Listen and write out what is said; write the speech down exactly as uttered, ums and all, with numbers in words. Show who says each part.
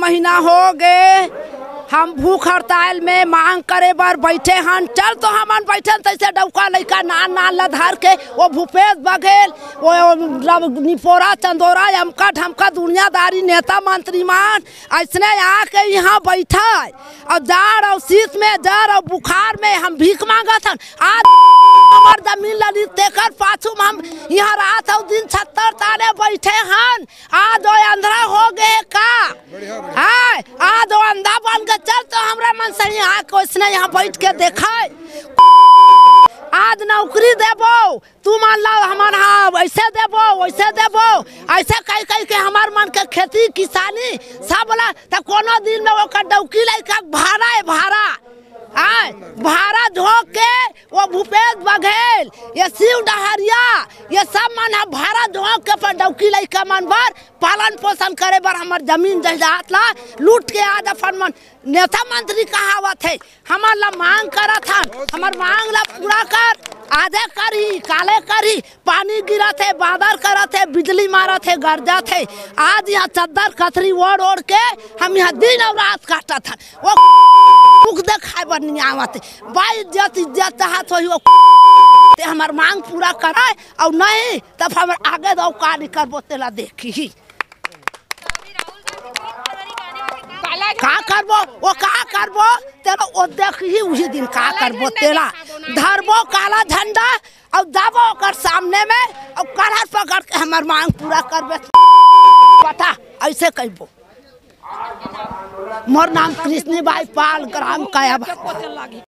Speaker 1: महीना हो गए हम भूख हड़ताल में मांग करे बर बैठे हन। चल तो हमन बैठे तैसे डौका लैका नान नान ला धर के वो भूपेश बघेल वो निपोरा चंदोरा अमका ढमका दुनियादारी नेता मंत्री मान ऐसने आके यहाँ बैठा और जाड़ और शीत में जड़ और बुखार में हम भीख मांगत हन। आज हमार जमीन लली तेकर पाछू हम यहाँ रात और दिन छत्तर ताने बैठे हन। आज वो अंधरा हो गए का है, आज वो अंधा बन के चल तो हमरा मन से यहाँ कोसने यहाँ बैठ के देखा आज नौकरी देबो तू मान ला हमार हाँ वैसे देबो वैसे देबो ऐसे कह कह के हमार मन के खेती किसानी सब बोला तो कोनो दिन में वो डौकी लैका भाड़ा है भाड़ा आए भाड़ा धो के वो भूपेश बघेल ये शिव डहरिया ये सब मन है भाड़ा धो के पर डौकी लैका मन बर पालन पोषण करे बर हमार जमीन जायदाद ला लूट के आज अपन मन नेता मंत्री कहावत है हमार ला मांग करत हन। हमार मांग ला पूरा कर आधे करी काले करी पानी गिरत है बादल करत है बिजली मारत है गरजत है। आज यहाँ चद्दर कथरी ओढ़ ओढ़ के हम यहाँ दिन और रात काटत हन। वो मुख देखाए बर नहीं आवत भाई इज्जत इज्जत हाथ हो वो हमार मांग पूरा कराए और नहीं तब हम आगे दो कार्य करबो तेला देखी का करबो वो का करबो तेरा वो देखी उसी दिन का करबो तेला धरबो काला झंडा और जाबो कर सामने में और कलर पकड़ के हमार मांग पूरा करबे पता ऐसे कहबो। मोर नाम कृष्णी बाई पाल ग्राम काया।